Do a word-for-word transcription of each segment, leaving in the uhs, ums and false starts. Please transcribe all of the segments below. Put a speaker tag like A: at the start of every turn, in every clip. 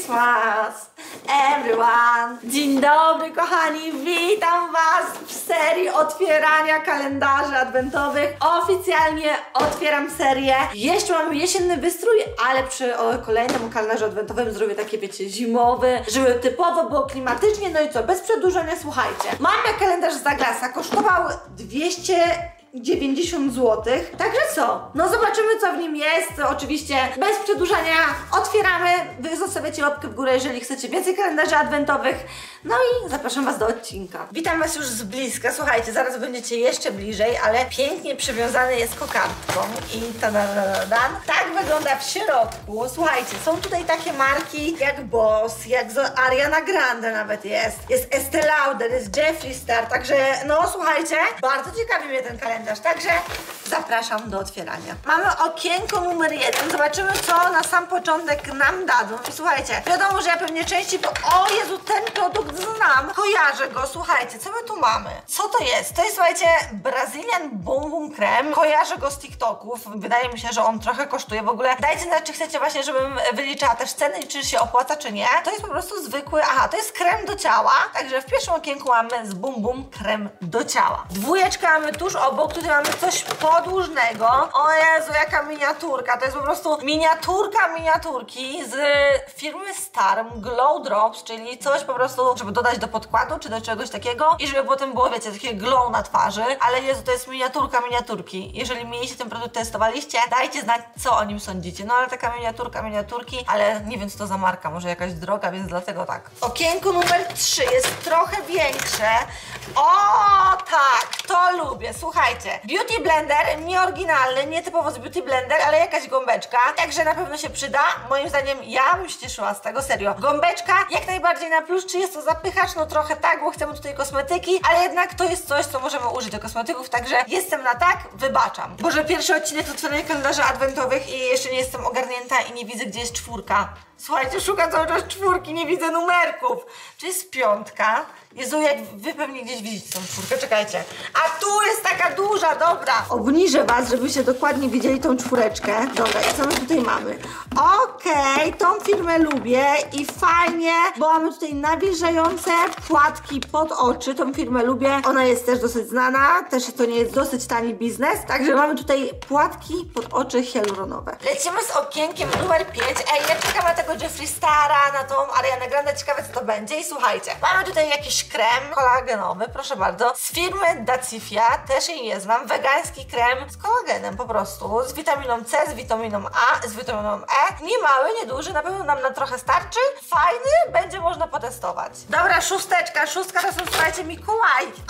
A: Christmas, everyone! Dzień dobry kochani, witam was w serii otwierania kalendarzy adwentowych. Oficjalnie otwieram serię. Jeszcze mamy jesienny wystrój, ale przy o, kolejnym kalendarzu adwentowym zrobię takie, wiecie, zimowy, żeby typowo było klimatycznie. No i co, bez przedłużenia, słuchajcie. Mamy kalendarz z Douglasa, kosztował dwieście dziewięćdziesiąt złotych. Także co? No zobaczymy, co w nim jest. Oczywiście bez przedłużania otwieramy. Wy zostawiacie łapkę w górę, jeżeli chcecie więcej kalendarzy adwentowych. No i zapraszam was do odcinka. Witam was już z bliska. Słuchajcie, zaraz będziecie jeszcze bliżej, ale pięknie przywiązany jest kokardką. I tadadadadam. Tak wygląda w środku. Słuchajcie, są tutaj takie marki jak Boss, jak z Ariana Grande nawet jest. Jest Estée Lauder, jest Jeffree Star. Także no słuchajcie, bardzo ciekawi mnie ten kalendarz. Także zapraszam do otwierania. Mamy okienko numer jeden. Zobaczymy, co na sam początek nam dadzą. I słuchajcie, wiadomo, że ja pewnie częściej po... O Jezu, ten produkt znam. Kojarzę go. Słuchajcie, co my tu mamy? Co to jest? To jest, słuchajcie, Brazilian Bum Bum Krem. Kojarzę go z TikToków. Wydaje mi się, że on trochę kosztuje. W ogóle dajcie znać, czy chcecie właśnie, żebym wyliczała też ceny i czy się opłaca, czy nie. To jest po prostu zwykły... Aha, to jest krem do ciała. Także w pierwszym okienku mamy z Bum Bum krem do ciała. Dwójeczkę mamy tuż obok. Tutaj mamy coś podłużnego. O Jezu, jaka miniaturka. To jest po prostu miniaturka miniaturki z firmy Starm Glow Drops, czyli coś po prostu, żeby dodać do podkładu, czy do czegoś takiego i żeby potem było, wiecie, takie glow na twarzy. Ale Jezu, to jest miniaturka miniaturki. Jeżeli mieliście ten produkt, testowaliście, dajcie znać, co o nim sądzicie. No ale taka miniaturka miniaturki, ale nie wiem, co to za marka, może jakaś droga, więc dlatego tak. Okienko numer trzy jest trochę większe. O tak, to lubię. Słuchajcie, Beauty Blender, nieoryginalny, nie typowo z Beauty Blender, ale jakaś gąbeczka, także na pewno się przyda. Moim zdaniem ja bym się cieszyła z tego, serio. Gąbeczka jak najbardziej na plus. Czy jest to zapychacz? No trochę tak, bo chcemy tutaj kosmetyki, ale jednak to jest coś, co możemy użyć do kosmetyków, także jestem na tak, wybaczam. Boże, pierwszy odcinek to otwieranie kalendarzy adwentowych i jeszcze nie jestem ogarnięta i nie widzę, gdzie jest czwórka. Słuchajcie, szukam cały czas czwórki, nie widzę numerków. Czy jest piątka? Jezu, jak wy pewnie gdzieś widzicie tą czwórkę, czekajcie. A tu jest taka duża, dobra. Obniżę was, żebyście dokładnie widzieli tą czwóreczkę. Dobra, i co my tutaj mamy? Okej, okay, tą firmę lubię i fajnie, bo mamy tutaj nawilżające płatki pod oczy. Tą firmę lubię, ona jest też dosyć znana, też to nie jest dosyć tani biznes. Także mamy tutaj płatki pod oczy hialuronowe. Lecimy z okienkiem numer pięć. Ej, ja czekam na tego Jeffree Stara, na tą Arianę Grande, ciekawe co to będzie. I słuchajcie, mamy tutaj jakiś krem kolagenowy, proszę bardzo, z firmy Dacifia, też jej nie znam, wegański krem z kolagenem po prostu, z witaminą C, z witaminą A, z witaminą E, nie mały, nie duży, na pewno nam na trochę starczy, fajny, będzie można potestować. Dobra, szósteczka, szóstka to są, słuchajcie, Mikołajki.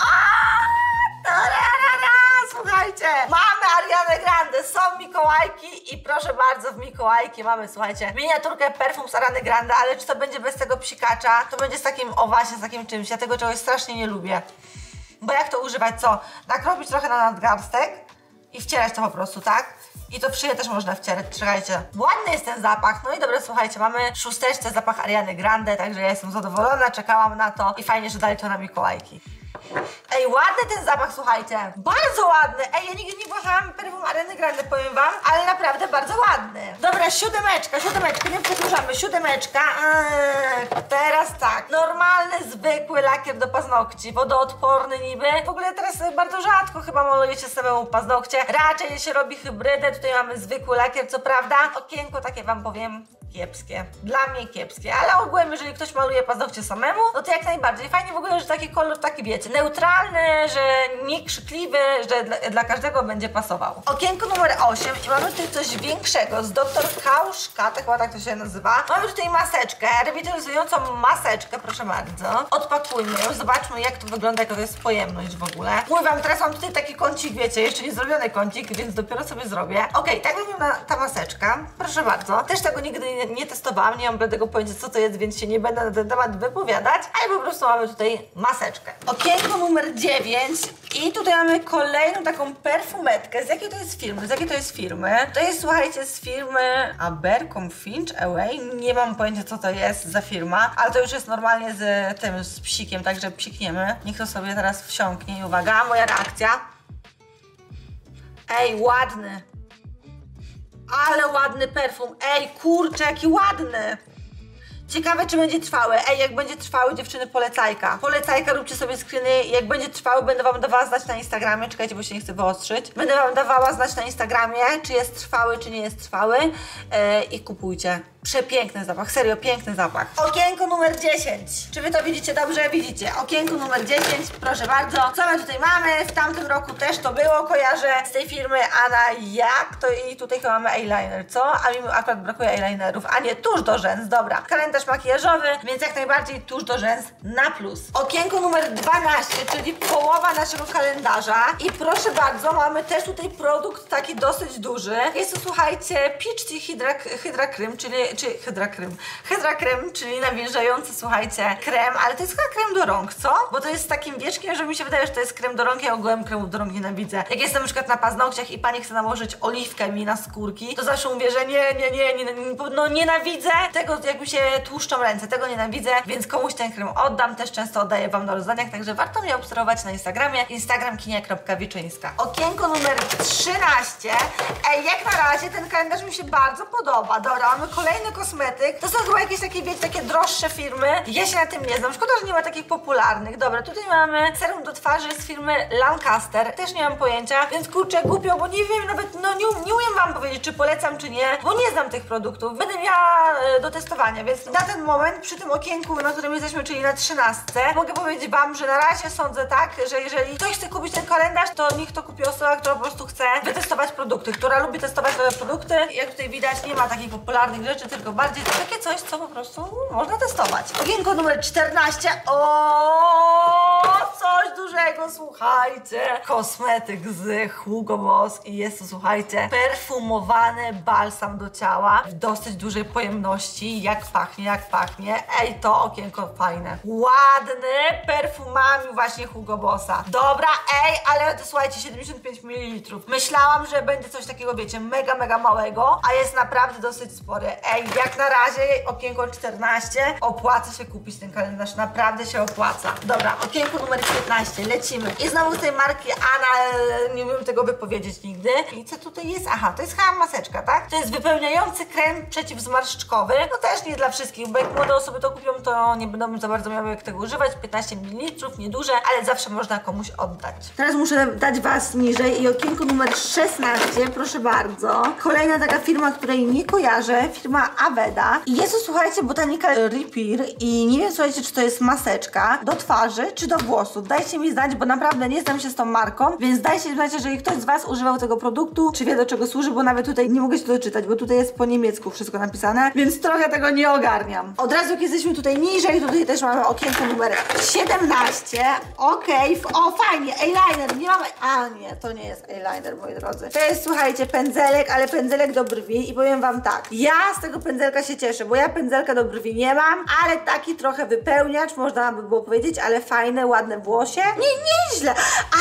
A: Słuchajcie, mamy Arianę Grande, są Mikołajki i proszę bardzo, w Mikołajki mamy, słuchajcie, miniaturkę perfum z Ariany Grande, ale czy to będzie bez tego psikacza? To będzie z takim, o właśnie, z takim czymś, ja tego czegoś strasznie nie lubię. Bo jak to używać, co? Nakropić trochę na nadgarstek i wcierać to po prostu, tak? I to w szyję też można wcierać, czekajcie. Ładny jest ten zapach, no i dobra, słuchajcie, mamy szósteczce zapach Ariany Grande, także ja jestem zadowolona, czekałam na to i fajnie, że dali to na Mikołajki. Ej, ładny ten zapach, słuchajcie. Bardzo ładny. Ej, ja nigdy nie włożyłam perfum Ariany Grande, powiem wam, ale naprawdę bardzo ładny. Dobra, siódemeczka, siódemeczka, nie przedłużamy. Siódemeczka. Eee, teraz tak. Normalny, zwykły lakier do paznokci. Wodoodporny niby. W ogóle teraz bardzo rzadko chyba malujecie samemu paznokcie. Raczej się robi hybrydę. Tutaj mamy zwykły lakier, co prawda. Okienko takie wam powiem, kiepskie. Dla mnie kiepskie, ale ogółem, jeżeli ktoś maluje paznokcie samemu, no to jak najbardziej. Fajnie w ogóle, że taki kolor taki, wiecie, neutralny, że nie krzykliwy, że dla, dla każdego będzie pasował. Okienko numer osiem i mamy tutaj coś większego z doktor Kauszka, tak chyba tak to się nazywa. Mamy tutaj maseczkę, rewitalizującą maseczkę, proszę bardzo. Odpakujmy ją, zobaczmy jak to wygląda, jaka to jest pojemność w ogóle. Mówię wam, teraz mam tutaj taki kącik, wiecie, jeszcze nie zrobiony kącik, więc dopiero sobie zrobię. Okej, okay, tak wygląda ta maseczka, proszę bardzo. Też tego nigdy nie, nie testowałam, nie mam bladego pojęcia co to jest, więc się nie będę na ten temat wypowiadać, ale po prostu mamy tutaj maseczkę. Okienko numer dziewięć i tutaj mamy kolejną taką perfumetkę. Z jakiej to jest firmy? Z jakiej to jest firmy? To jest, słuchajcie, z firmy Abercrombie Away. Nie mam pojęcia co to jest za firma, ale to już jest normalnie z tym, z psikiem, także psikniemy. Niech to sobie teraz wsiąknie i uwaga, moja reakcja. Ej, ładny. Ale ładny perfum. Ej, kurczę, jaki ładny. Ciekawe, czy będzie trwały. Ej, jak będzie trwały, dziewczyny, polecajka. Polecajka, róbcie sobie screeny. Jak będzie trwały, będę wam dawała znać na Instagramie. Czekajcie, bo się nie chcę wyostrzyć. Będę wam dawała znać na Instagramie, czy jest trwały, czy nie jest trwały. Yy, I kupujcie. Przepiękny zapach, serio, piękny zapach. Okienko numer dziesięć. Czy wy to widzicie dobrze? Widzicie. Okienko numer dziesięć, proszę bardzo. Co my tutaj mamy? W tamtym roku też to było, kojarzę z tej firmy Anna Jak. To i tutaj chyba mamy eyeliner, co? A mi akurat brakuje eyelinerów. A nie, tusz do rzęs, dobra. Kalendarz makijażowy, więc jak najbardziej tusz do rzęs na plus. Okienko numer dwanaście, czyli połowa naszego kalendarza. I proszę bardzo, mamy też tutaj produkt taki dosyć duży. Jest to, słuchajcie, Peach Tea Hydra, Hydra Cream, czyli czy Hydra Cream. Hydra Cream, czyli nawilżający, słuchajcie, krem, ale to jest chyba krem do rąk, co? Bo to jest z takim wieczkiem, że mi się wydaje, że to jest krem do rąk, ja ogółem kremów do rąk nienawidzę. Jak jestem na przykład na paznokciach i pani chce nałożyć oliwkę mi na skórki, to zawsze mówię, że nie, nie, nie, nie, nie no nienawidzę tego, jak mi się tłuszczą ręce, tego nienawidzę, więc komuś ten krem oddam, też często oddaję wam na rozdaniach, także warto mnie obserwować na Instagramie, instagram kinia kropka wieczyńska. Okienko numer trzynaście. Ej, jak na razie ten kalendarz mi się bardzo podoba. Dobra, mamy kolejny kosmetyk. To są chyba jakieś takie, wiecie, takie droższe firmy. Ja się na tym nie znam. Szkoda, że nie ma takich popularnych. Dobra, tutaj mamy serum do twarzy z firmy Lancaster. Też nie mam pojęcia, więc kurczę, głupio, bo nie wiem nawet, no nie, nie umiem wam powiedzieć, czy polecam, czy nie, bo nie znam tych produktów. Będę miała e, do testowania, więc na ten moment, przy tym okienku, na którym jesteśmy, czyli na trzynastce, mogę powiedzieć wam, że na razie sądzę tak, że jeżeli ktoś chce kupić ten kalendarz, to niech to kupi osoba, która po prostu chce wytestować produkty, która lubi testować nowe produkty. Jak tutaj widać, nie ma takich popularnych rzeczy, tylko bardziej to takie coś, co po prostu można testować. Okienko numer czternaście. O, coś dużego, słuchajcie. Kosmetyk z Hugo Boss i jest to, słuchajcie, perfumowany balsam do ciała w dosyć dużej pojemności. Jak pachnie, jak pachnie. Ej, to okienko fajne. Ładny, perfumami właśnie Hugo Bossa. Dobra, ej, ale to słuchajcie, siedemdziesiąt pięć mililitrów. Myślałam, że będzie coś takiego, wiecie, mega, mega małego, a jest naprawdę dosyć spory. Ej, jak na razie okienko czternaście, opłaca się kupić ten kalendarz, naprawdę się opłaca. Dobra, okienko numer piętnaście, lecimy. I znowu z tej marki Anna, nie umiem tego wypowiedzieć nigdy. I co tutaj jest? Aha, to jest chyba maseczka, tak? To jest wypełniający krem przeciwzmarszczkowy. No też nie dla wszystkich, bo jak młode osoby to kupią, to nie będą za bardzo miały jak tego używać. piętnaście mililitrów, nieduże, ale zawsze można komuś oddać. Teraz muszę dać was niżej i okienko numer szesnaście, proszę bardzo. Kolejna taka firma, której nie kojarzę, firma Aveda. I jest to, słuchajcie, Botanical Repair i nie wiem, słuchajcie, czy to jest maseczka do twarzy, czy do włosów. Dajcie mi znać, bo naprawdę nie znam się z tą marką, więc dajcie mi znać, jeżeli ktoś z was używał tego produktu, czy wie, do czego służy, bo nawet tutaj nie mogę się doczytać, bo tutaj jest po niemiecku wszystko napisane, więc trochę tego nie ogarniam. Od razu, jak jesteśmy tutaj niżej, tutaj też mamy okienko numer siedemnaście. Okej, okay. O, fajnie, eyeliner, nie mamy... A, nie, to nie jest eyeliner, moi drodzy. To jest, słuchajcie, pędzelek, ale pędzelek do brwi i powiem wam tak, ja z tego pędzelka się cieszę, bo ja pędzelka do brwi nie mam, ale taki trochę wypełniacz, można by było powiedzieć, ale fajne, ładne włosie. Nie, nieźle.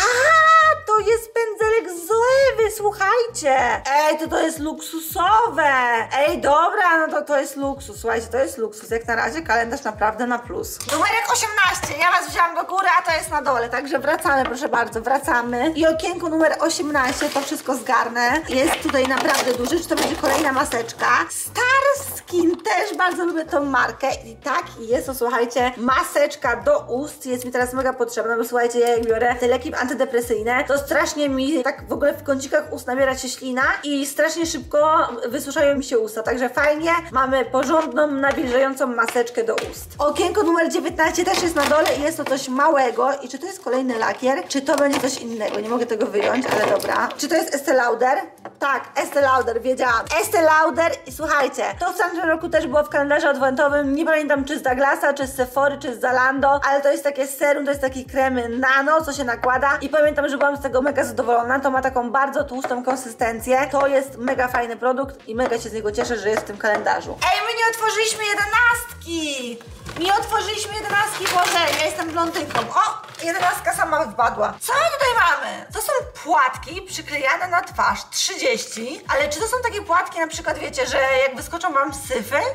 A: Aha, to jest pędzelek z Zoewy, słuchajcie. Ej, to to jest luksusowe. Ej, dobra, no to to jest luksus, słuchajcie, to jest luksus. Jak na razie kalendarz naprawdę na plus. Numerek osiemnaście, ja was wzięłam do góry, a to jest na dole, także wracamy, proszę bardzo, wracamy. I okienko numer osiemnaście, to wszystko zgarnę. Jest tutaj naprawdę duży, czy to będzie kolejna maseczka. Star Skin, też bardzo lubię tą markę. I tak, jest to, słuchajcie, maseczka do ust. Jest mi teraz mega potrzebna, bo słuchajcie, ja jak biorę te leki antydepresyjne, to strasznie mi tak w ogóle w kącikach ust nabiera się ślina i strasznie szybko wysuszają mi się usta. Także fajnie, mamy porządną, nawilżającą maseczkę do ust. Okienko numer dziewiętnaście też jest na dole i jest to coś małego. I czy to jest kolejny lakier, czy to będzie coś innego? Nie mogę tego wyjąć, ale dobra. Czy to jest Estée Lauder? Tak, Estée Lauder, wiedziałam. Estée Lauder i słuchajcie, to w tamtym roku też było w kalendarzu adwentowym, nie pamiętam czy z Douglasa, czy z Sephory, czy z Zalando, ale to jest takie serum, to jest taki krem nano, co się nakłada i pamiętam, że byłam z tego mega zadowolona. To ma taką bardzo tłustą konsystencję, to jest mega fajny produkt i mega się z niego cieszę, że jest w tym kalendarzu. Ej, my nie otworzyliśmy jedenastki! Nie otworzyliśmy jedenastki, Boże, ja jestem blondynką. O, jedenastka sama wpadła. Co my tutaj mamy? To są płatki przyklejane na twarz, trzydzieści, ale czy to są takie płatki, na przykład wiecie, że jak wyskoczą wam syfy,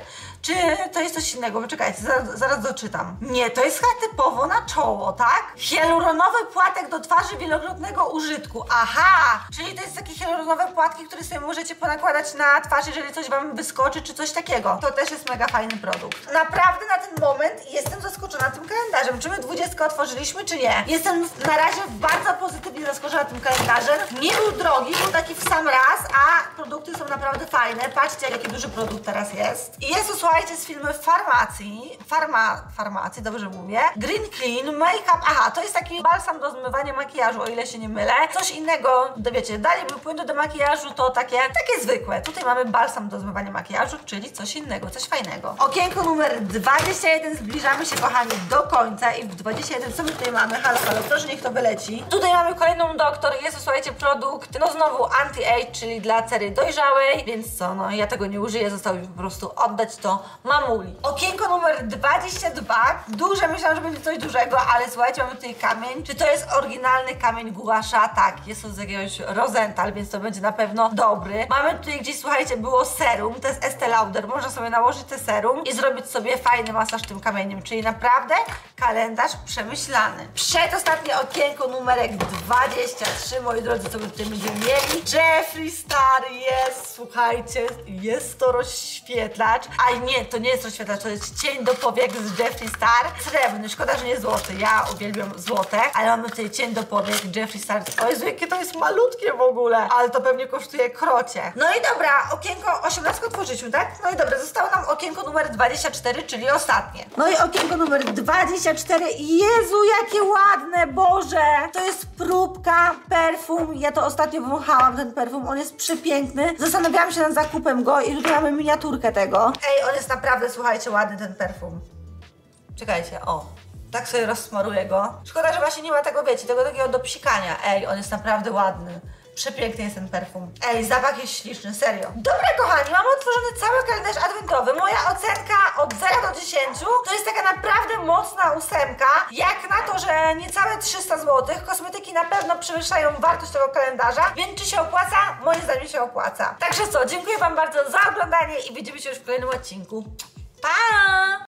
A: Czy to jest coś innego? Poczekajcie, zaraz, zaraz doczytam. Nie, to jest chyba typowo na czoło, tak? Hialuronowy płatek do twarzy wielokrotnego użytku. Aha! Czyli to jest takie hialuronowe płatki, które sobie możecie ponakładać na twarz, jeżeli coś wam wyskoczy, czy coś takiego. To też jest mega fajny produkt. Naprawdę na ten moment jestem zaskoczona tym kalendarzem. Czy my dwudziestkę otworzyliśmy, czy nie? Jestem na razie bardzo pozytywnie zaskoczona tym kalendarzem. Nie był drogi, był taki w sam raz, a produkty są naprawdę fajne. Patrzcie, jaki duży produkt teraz jest. I jest to, słuchajcie, z firmy Farmacji. Farma... Farmacji, dobrze mówię. Green Clean Makeup. Aha, to jest taki balsam do zmywania makijażu, o ile się nie mylę. Coś innego, to wiecie, dalej był płyn do makijażu, to takie, takie zwykłe. Tutaj mamy balsam do zmywania makijażu, czyli coś innego, coś fajnego. Okienko numer dwadzieścia jeden. Zbliżamy się, kochani, do końca i w dwadzieścia jeden co my tutaj mamy? Halo, halo, proszę, niech to wyleci. Tutaj mamy kolejną doktor. Jest to, słuchajcie, produkt, no znowu anti-age, czyli dla cery dojrzałej, więc co, no ja tego nie użyję, zostało mi po prostu oddać to mamuli. Okienko numer dwadzieścia dwa. Duże, myślałam, że będzie coś dużego, ale słuchajcie, mamy tutaj kamień. Czy to jest oryginalny kamień guasza? Tak, jest to z jakiegoś Rosenthal, więc to będzie na pewno dobry. Mamy tutaj gdzieś, słuchajcie, było serum, to jest Estée Lauder. Można sobie nałożyć te serum i zrobić sobie fajny masaż tym kamieniem, czyli naprawdę kalendarz przemyślany. Przedostatnie okienko numerek dwadzieścia trzy, moi drodzy, co my tutaj będziemy mieli? Jeffree Star jest, słuchajcie, jest to rozświetlacz. A nie, to nie jest rozświetlacz, to jest cień do powiek z Jeffree Star. Srebrny, szkoda, że nie złoty, ja uwielbiam złote, ale mamy tutaj cień do powiek Jeffree Star. O Jezu, jakie to jest malutkie w ogóle, ale to pewnie kosztuje krocie. No i dobra, okienko osiemnastkę otworzyliśmy, tak? No i dobra, zostało nam okienko numer dwadzieścia cztery, czyli ostatnie. No i okienko numer dwadzieścia cztery. Jezu, jakie ładne, Boże! To jest próbka, perfum. Ja to ostatnio wąchałam, ten perfum, on jest przepiękny. Zastanawiałam się nad zakupem go i tutaj mamy miniaturkę tego. Ej, on jest naprawdę, słuchajcie, ładny ten perfum. Czekajcie, o. Tak sobie rozsmaruję go. Szkoda, że właśnie nie ma tego, wiecie, tego takiego do psikania. Ej, on jest naprawdę ładny. Przepiękny jest ten perfum. Ej, zapach jest śliczny, serio. Dobra, kochani, mamy otworzony cały kalendarz adwentowy. Moja ocenka od zera do dziesięciu to jest taka naprawdę mocna ósemka. Jak na to, że niecałe trzysta złotych. Kosmetyki na pewno przewyższają wartość tego kalendarza, więc czy się opłaca? Moim zdaniem się opłaca. Także co, dziękuję wam bardzo za oglądanie i widzimy się już w kolejnym odcinku. Pa!